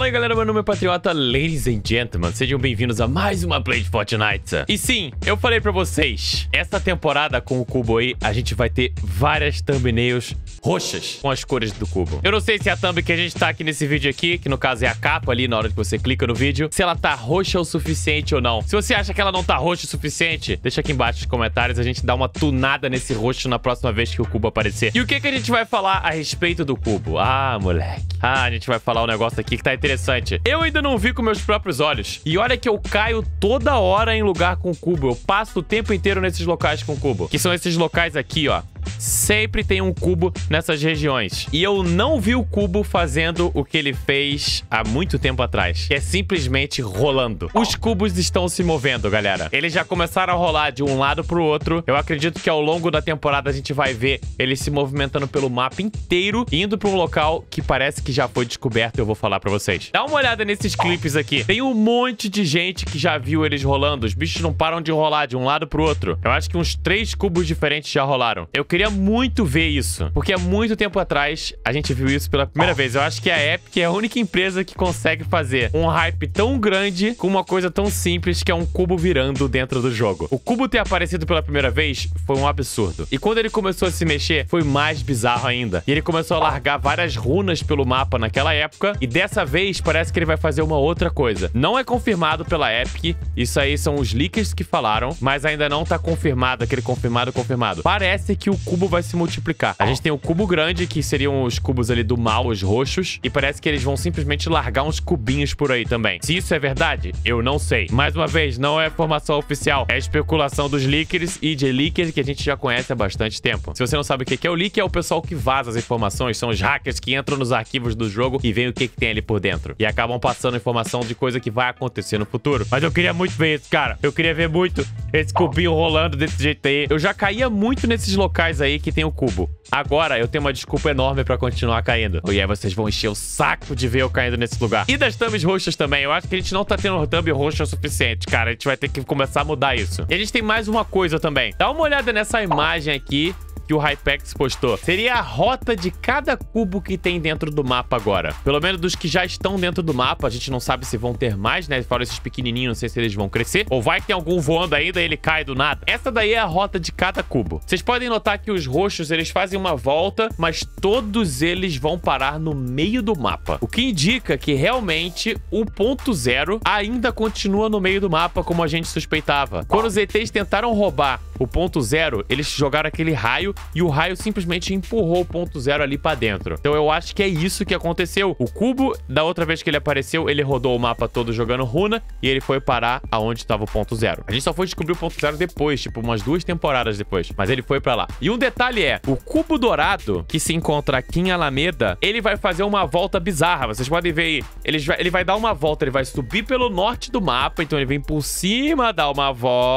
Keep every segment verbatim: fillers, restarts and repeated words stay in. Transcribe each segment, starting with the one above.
Fala aí galera, meu nome é Patriota, ladies and gentlemen, sejam bem-vindos a mais uma play de Fortnite. E sim, eu falei pra vocês, essa temporada com o cubo aí, a gente vai ter várias thumbnails roxas com as cores do cubo. Eu não sei se a thumb que a gente tá aqui nesse vídeo aqui, que no caso é a capa ali na hora que você clica no vídeo, se ela tá roxa o suficiente ou não. Se você acha que ela não tá roxa o suficiente, deixa aqui embaixo nos comentários, a gente dá uma tunada nesse roxo na próxima vez que o cubo aparecer. E o que que a gente vai falar a respeito do cubo? Ah, moleque. Ah, a gente vai falar um negócio aqui que tá interessante. Eu ainda não vi com meus próprios olhos. E olha que eu caio toda hora em lugar com cubo. Eu passo o tempo inteiro nesses locais com cubo. Que são esses locais aqui, ó. Sempre tem um cubo nessas regiões. E eu não vi o cubo fazendo o que ele fez há muito tempo atrás. Que é simplesmente rolando. Os cubos estão se movendo, galera. Eles já começaram a rolar de um lado pro outro. Eu acredito que ao longo da temporada a gente vai ver eles se movimentando pelo mapa inteiro, indo pra um local que parece que já foi descoberto. Eu vou falar pra vocês. Dá uma olhada nesses clipes aqui. Tem um monte de gente que já viu eles rolando. Os bichos não param de rolar de um lado pro outro. Eu acho que uns três cubos diferentes já rolaram. Eu queria muito ver isso, porque há muito tempo atrás a gente viu isso pela primeira vez. Eu acho que a Epic é a única empresa que consegue fazer um hype tão grande com uma coisa tão simples que é um cubo virando dentro do jogo. O cubo ter aparecido pela primeira vez foi um absurdo. E quando ele começou a se mexer, foi mais bizarro ainda. E ele começou a largar várias runas pelo mapa naquela época, e dessa vez parece que ele vai fazer uma outra coisa. Não é confirmado pela Epic, isso aí são os leakers que falaram, mas ainda não tá confirmado, aquele confirmado, confirmado. Parece que o cubo vai se multiplicar. A gente tem o cubo grande, que seriam os cubos ali do mal, os roxos, e parece que eles vão simplesmente largar uns cubinhos por aí também. Se isso é verdade, eu não sei. Mais uma vez, não é informação oficial, é especulação dos leakers e de leakers que a gente já conhece há bastante tempo. Se você não sabe o que é o leak, é o pessoal que vaza as informações, são os hackers que entram nos arquivos do jogo e veem o que, que tem ali por dentro. E acabam passando informação de coisa que vai acontecer no futuro. Mas eu queria muito ver isso, cara. Eu queria ver muito esse cubinho rolando desse jeito aí. Eu já caía muito nesses locais aí que tem o cubo. Agora eu tenho uma desculpa enorme pra continuar caindo. E aí vocês vão encher o saco de ver eu caindo nesse lugar. E das thumbs roxas também. Eu acho que a gente não tá tendo thumb roxa o suficiente, cara. A gente vai ter que começar a mudar isso. E a gente tem mais uma coisa também. Dá uma olhada nessa imagem aqui que o Hypex postou. Seria a rota de cada cubo que tem dentro do mapa agora. Pelo menos dos que já estão dentro do mapa. A gente não sabe se vão ter mais, né? Fora esses pequenininhos, não sei se eles vão crescer. Ou vai que tem algum voando ainda e ele cai do nada. Essa daí é a rota de cada cubo. Vocês podem notar que os roxos, eles fazem uma volta, mas todos eles vão parar no meio do mapa. O que indica que realmente o ponto zero ainda continua no meio do mapa, como a gente suspeitava. Quando os E Tês tentaram roubar o ponto zero, eles jogaram aquele raio e o raio simplesmente empurrou o ponto zero ali pra dentro. Então eu acho que é isso que aconteceu. O cubo, da outra vez que ele apareceu, ele rodou o mapa todo jogando runa e ele foi parar aonde estava o ponto zero. A gente só foi descobrir o ponto zero depois, tipo umas duas temporadas depois. Mas ele foi pra lá. E um detalhe é, o cubo dourado, que se encontra aqui em Alameda, ele vai fazer uma volta bizarra. Vocês podem ver aí. Ele vai, ele vai dar uma volta, ele vai subir pelo norte do mapa, então ele vem por cima, dá uma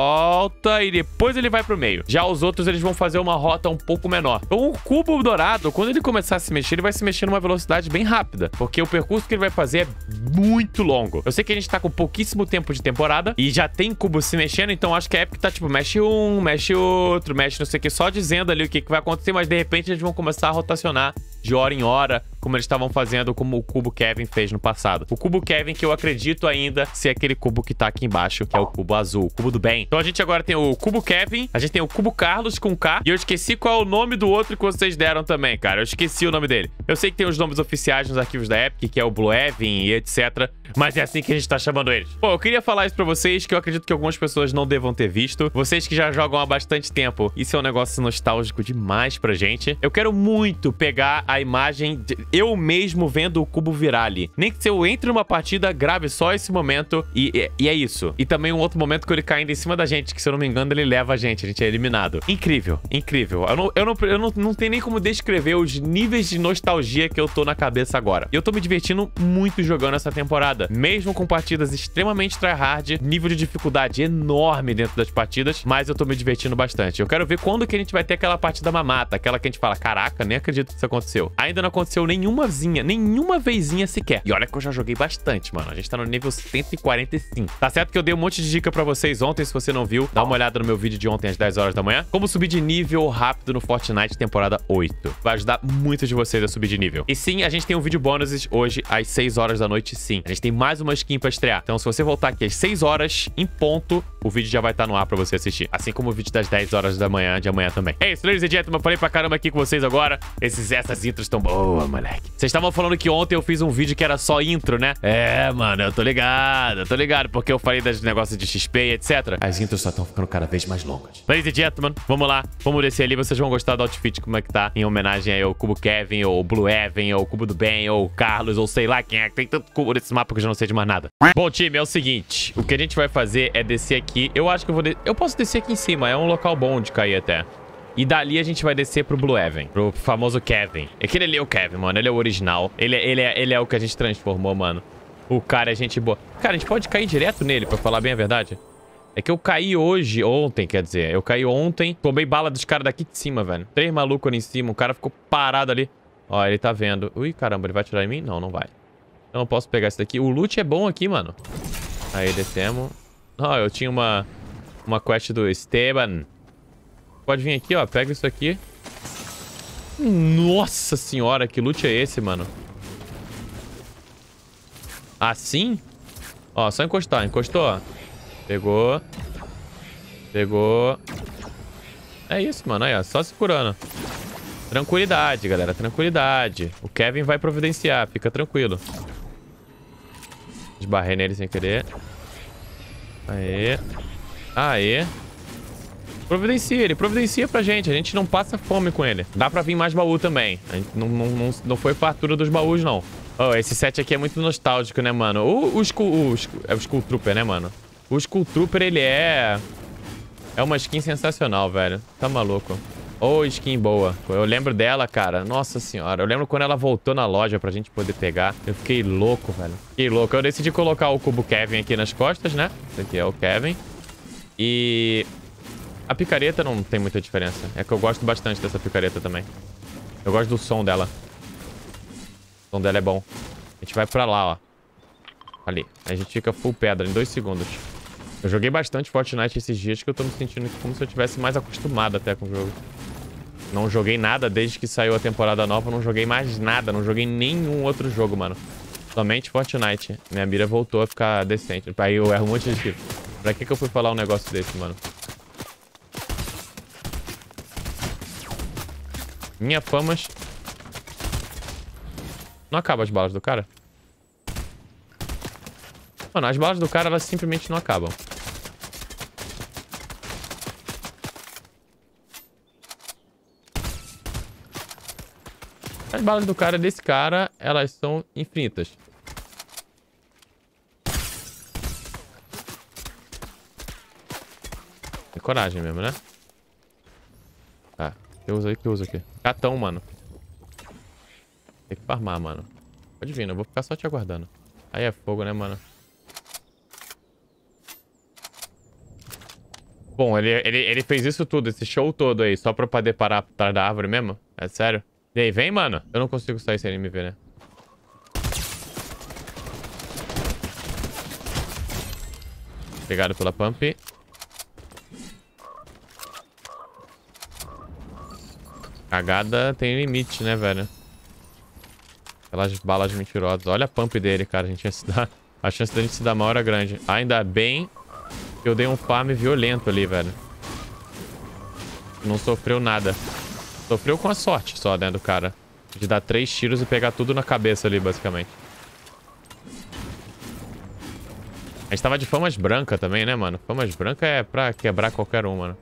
volta e depois ele vai pro meio. Já os outros, eles vão fazer uma rota um pouco menor. Então o cubo dourado, quando ele começar a se mexer, ele vai se mexer numa velocidade bem rápida, porque o percurso que ele vai fazer é muito longo. Eu sei que a gente tá com pouquíssimo tempo de temporada e já tem cubo se mexendo, então acho que a Epic tá tipo, mexe um, mexe outro, mexe não sei o que, só dizendo ali o que, que vai acontecer, mas de repente eles vão começar a rotacionar de hora em hora, como eles estavam fazendo, como o cubo Kevin fez no passado. O cubo Kevin, que eu acredito ainda ser aquele cubo que tá aqui embaixo, que é o cubo azul, o cubo do bem. Então a gente agora tem o cubo Kevin, a gente tem o cubo Carlos com K, e eu esqueci qual é o nome do outro que vocês deram também, cara. Eu esqueci o nome dele. Eu sei que tem os nomes oficiais nos arquivos da Epic, que é o Blue Evan e etcétera, mas é assim que a gente tá chamando eles. Bom, eu queria falar isso pra vocês, que eu acredito que algumas pessoas não devam ter visto. Vocês que já jogam há bastante tempo, isso é um negócio nostálgico demais pra gente. Eu quero muito pegar a imagem de eu mesmo vendo o cubo virar ali. Nem que se eu entre numa partida, grave só esse momento e, e, e é isso. E também um outro momento que ele caindo em cima da gente, que se eu não me engano ele leva a gente, a gente é eliminado. Incrível, incrível. Eu não, eu não, eu não, não tenho nem como descrever os níveis de nostalgia que eu tô na cabeça agora. E eu tô me divertindo muito jogando essa temporada. Mesmo com partidas extremamente tryhard, nível de dificuldade enorme dentro das partidas, mas eu tô me divertindo bastante. Eu quero ver quando que a gente vai ter aquela partida mamata, aquela que a gente fala, caraca, nem acredito que isso aconteceu. Ainda não aconteceu nenhum nenhumazinha, nenhuma vezinha sequer. E olha que eu já joguei bastante, mano. A gente tá no nível cento e quarenta e cinco. Tá certo que eu dei um monte de dica pra vocês ontem, se você não viu, dá uma olhada no meu vídeo de ontem às dez horas da manhã. Como subir de nível rápido no Fortnite temporada oito. Vai ajudar muito de vocês a subir de nível. E sim, a gente tem um vídeo bônus hoje às seis horas da noite, sim. A gente tem mais uma skin pra estrear. Então se você voltar aqui às seis horas, em ponto, o vídeo já vai estar no ar pra você assistir. Assim como o vídeo das dez horas da manhã de amanhã também. É isso, ladies and gentlemen. Eu falei pra caramba aqui com vocês agora. Esses, essas intros tão boas, moleque. Vocês estavam falando que ontem eu fiz um vídeo que era só intro, né? É, mano, eu tô ligado, eu tô ligado. Porque eu falei dos negócios de X P e etcétera. As intros só estão ficando cada vez mais longas. Ladies and gentlemen, vamos lá. Vamos descer ali. Vocês vão gostar do outfit, como é que tá. Em homenagem aí ao Cubo Kevin, ou Blue Evan, ou Cubo do Ben, ou Carlos, ou sei lá quem é. Tem tanto cubo nesse mapa que eu já não sei de mais nada. Bom, time, é o seguinte. O que a gente vai fazer é descer aqui. Eu acho que eu vou... De... Eu posso descer aqui em cima. É um local bom de cair até. E dali a gente vai descer pro Blue Evan, pro famoso Kevin. Aquele ali é o Kevin, mano. Ele é o original. Ele, é, ele, é, ele é o que a gente transformou, mano. O cara é gente boa. Cara, a gente pode cair direto nele, pra falar bem a verdade. É que eu caí hoje, ontem, quer dizer. Eu caí ontem, tomei bala dos caras daqui de cima, velho. Três malucos ali em cima, o cara ficou parado ali. Ó, ele tá vendo. Ui, caramba, ele vai atirar em mim? Não, não vai. Então eu posso pegar esse daqui. O loot é bom aqui, mano. Aí, descemos. Ó, eu tinha uma, uma quest do Esteban. Pode vir aqui, ó. Pega isso aqui. Nossa senhora, que loot é esse, mano? Assim? Ó, só encostar. Encostou, ó. Pegou. Pegou. É isso, mano. Aí, ó. Só se curando. Tranquilidade, galera. Tranquilidade. O Kevin vai providenciar. Fica tranquilo. Esbarrei nele sem querer. Aê. Aê. Providencia, ele providencia pra gente. A gente não passa fome com ele. Dá pra vir mais baú também. A gente não, não, não, não foi fartura dos baús, não. Oh, esse set aqui é muito nostálgico, né, mano? O, o, Skull, o, é o Skull Trooper, né, mano? O Skull Trooper, ele é... É uma skin sensacional, velho. Tá maluco. Ô, oh, skin boa. Eu lembro dela, cara. Nossa senhora. Eu lembro quando ela voltou na loja pra gente poder pegar. Eu fiquei louco, velho. Fiquei louco. Eu decidi colocar o cubo Kevin aqui nas costas, né? Esse aqui é o Kevin. E... A picareta não tem muita diferença. É que eu gosto bastante dessa picareta também. Eu gosto do som dela. O som dela é bom. A gente vai pra lá, ó. Ali. Aí a gente fica full pedra em dois segundos. Eu joguei bastante Fortnite esses dias que eu tô me sentindo como se eu tivesse mais acostumado até com o jogo. Não joguei nada desde que saiu a temporada nova. Não joguei mais nada. Não joguei nenhum outro jogo, mano. Somente Fortnite. Minha mira voltou a ficar decente. Aí eu erro um monte de tiro. Pra que que eu fui falar um negócio desse, mano? Minha famas. Não acaba as balas do cara? Mano, as balas do cara, elas simplesmente não acabam. As balas do cara, desse cara, elas são infinitas. É coragem mesmo, né? Tá. Que usa aí, que usa aqui. Catão, mano. Tem que farmar, mano. Pode vir, eu vou ficar só te aguardando. Aí é fogo, né, mano? Bom, ele, ele, ele fez isso tudo, esse show todo aí, só pra poder parar atrás da árvore mesmo? É sério? E aí, vem, mano? Eu não consigo sair sem ele me ver, né? Obrigado pela pump. Cagada tem limite, né, velho? Aquelas balas mentirosas. Olha a pump dele, cara. A gente ia se dar... A chance da gente se dar mal era grande. Ainda bem que eu dei um farm violento ali, velho. Não sofreu nada. Sofreu com a sorte só, né, do cara. De dar três tiros e pegar tudo na cabeça ali, basicamente. A gente tava de famas branca também, né, mano? Famas branca é pra quebrar qualquer um, mano.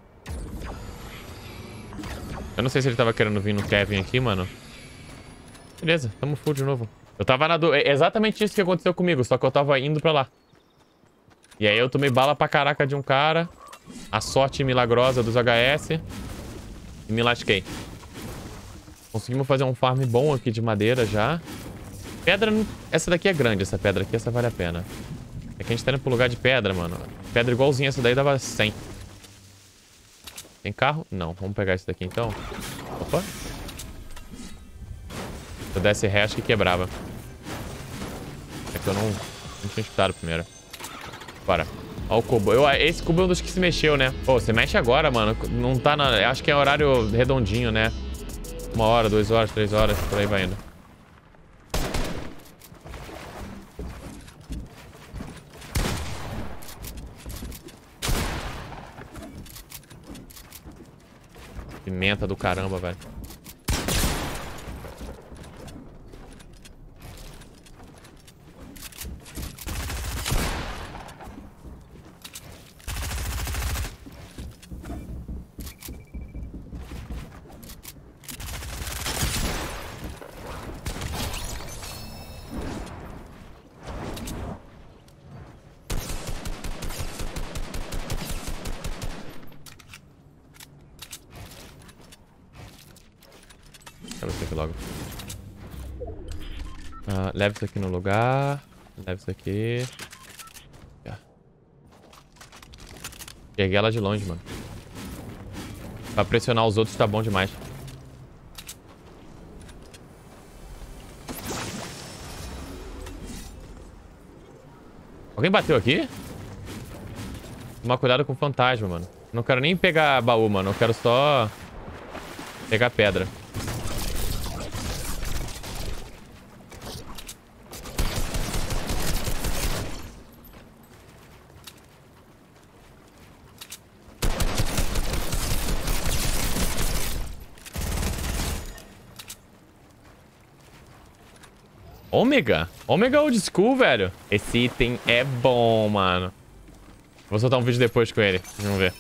Eu não sei se ele tava querendo vir no Kevin aqui, mano. Beleza, tamo full de novo. Eu tava na... Do... É exatamente isso que aconteceu comigo, só que eu tava indo pra lá. E aí eu tomei bala pra caraca de um cara. A sorte milagrosa dos H S. E me lasquei. Conseguimos fazer um farm bom aqui de madeira já. Pedra... Essa daqui é grande, essa pedra aqui. Essa vale a pena. É que a gente tá indo pro lugar de pedra, mano. Pedra igualzinha essa daí dava cem. Tem carro? Não. Vamos pegar esse daqui então. Opa. Se eu desse ré, acho que quebrava. É que eu não, não tinha escutado primeiro. Bora. Ó o cubo. Eu, esse cubo é um dos que se mexeu, né? Pô, você mexe agora, mano. Não tá na... Acho que é horário redondinho, né? Uma hora, duas horas, três horas. Por aí vai indo. Pimenta do caramba, velho. Quero isso aqui logo. Ah, leva isso aqui no lugar. Leva isso aqui. Peguei ela de longe, mano. Pra pressionar os outros tá bom demais. Alguém bateu aqui? Tomar cuidado com o fantasma, mano. Não quero nem pegar baú, mano. Eu quero só pegar pedra. Ômega? Ômega old school, velho. Esse item é bom, mano. Vou soltar um vídeo depois com ele. Vamos ver.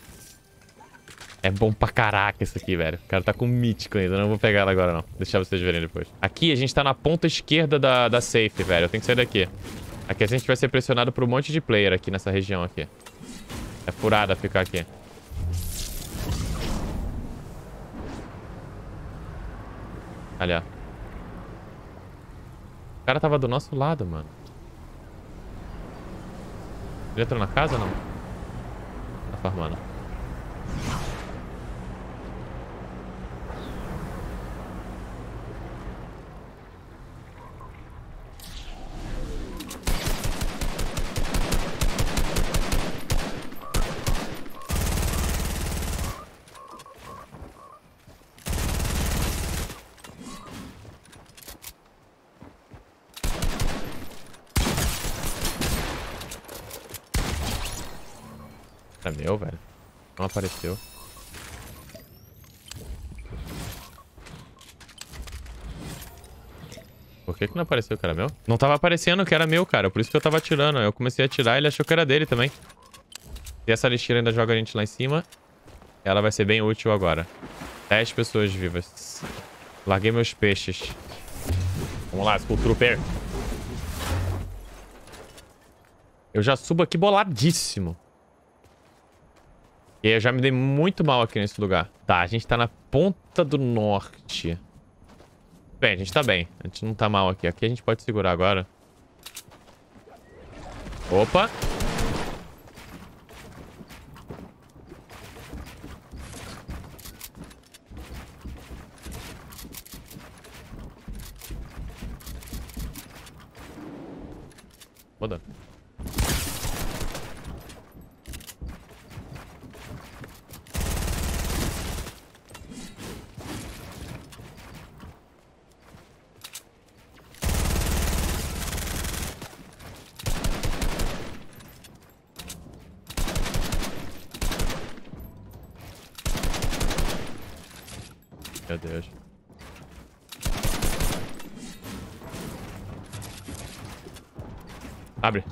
É bom pra caraca isso aqui, velho. O cara tá com mítico ainda. Eu não vou pegar ela agora, não. Deixar vocês verem depois. Aqui a gente tá na ponta esquerda da, da safe, velho. Eu tenho que sair daqui. Aqui a gente vai ser pressionado por um monte de player aqui nessa região aqui. É furada ficar aqui. Ali, ó. O cara tava do nosso lado, mano. Ele entrou na casa ou não? Tá farmando. É meu, velho. Não apareceu. Por que que não apareceu que era meu? Não tava aparecendo que era meu, cara. Por isso que eu tava atirando. Eu comecei a atirar e ele achou que era dele também. E essa lixeira ainda joga a gente lá em cima. Ela vai ser bem útil agora. dez pessoas vivas. Larguei meus peixes. Vamos lá, Skull Trooper. Eu já subo aqui boladíssimo. E eu já me dei muito mal aqui nesse lugar. Tá, a gente tá na ponta do norte. Bem, a gente tá bem. A gente não tá mal aqui. Aqui a gente pode segurar agora. Opa! Mudando. Meu Deus. Abre.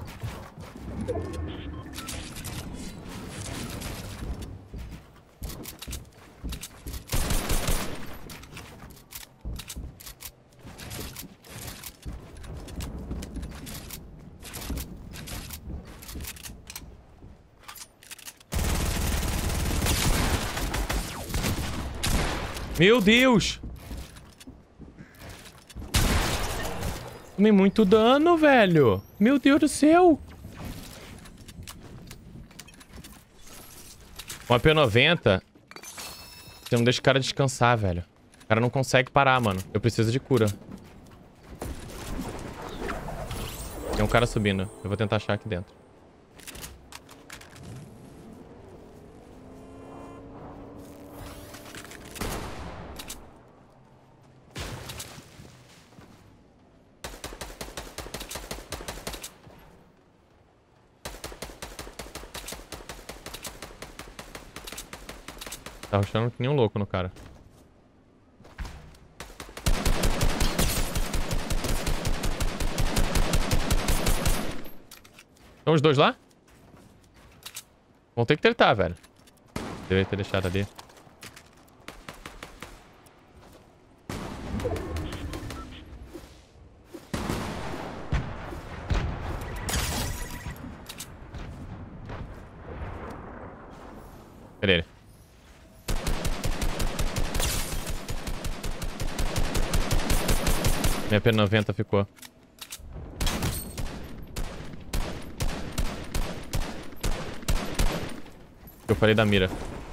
Meu Deus! Tomei muito dano, velho. Meu Deus do céu. Uma P noventa. Você não deixa o cara descansar, velho. O cara não consegue parar, mano. Eu preciso de cura. Tem um cara subindo. Eu vou tentar achar aqui dentro. Tá rushando que nem um louco no cara. Estão os dois lá? Vão ter que tretar, velho. Deveria ter deixado ali. Cadê ele? Minha P noventa ficou. Eu falei da mira.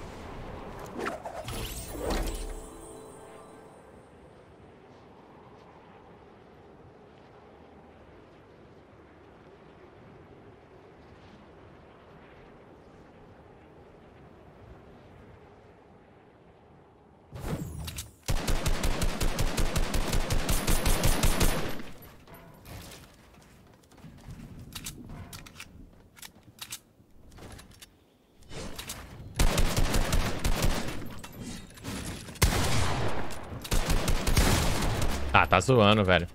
Ah, tá zoando, velho.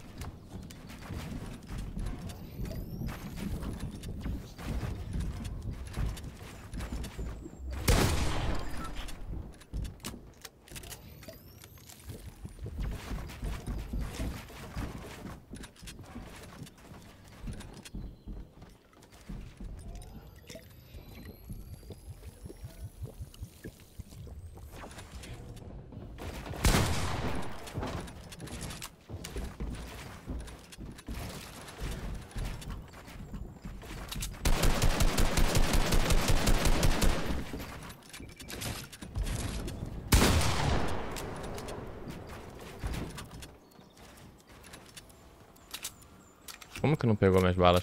Como que não pegou minhas balas?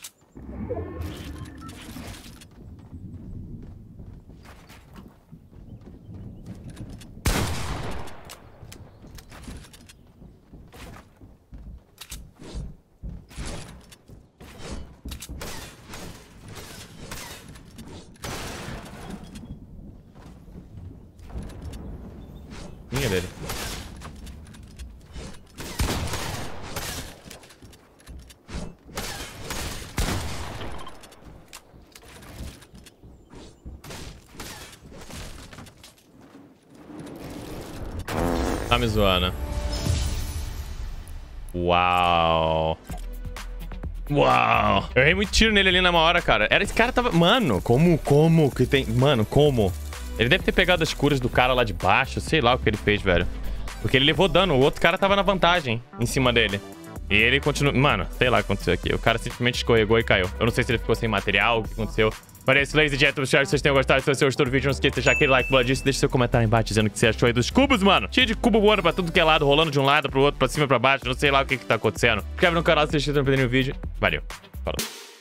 Minha dele. Tá me zoando. Uau. Uau. Eu errei muito tiro nele ali na hora, cara. Era esse cara tava... Mano, como, como que tem... Mano, como? Ele deve ter pegado as curas do cara lá de baixo. Sei lá o que ele fez, velho. Porque ele levou dano. O outro cara tava na vantagem em cima dele. E ele continua... Mano, sei lá o que aconteceu aqui. O cara simplesmente escorregou e caiu. Eu não sei se ele ficou sem material, o que aconteceu. Mas é isso, ladies and gentlemen. Espero que vocês tenham gostado. Se você gostou do vídeo, não esqueça de deixar aquele like do lado disso. Deixa seu comentário aí embaixo dizendo o que você achou aí dos cubos, mano. Cheio de cubo voando pra tudo que é lado, rolando de um lado pro outro, pra cima, pra baixo. Não sei lá o que que tá acontecendo. Se inscreve no canal se vocês estão perdendo o vídeo. Valeu. Falou.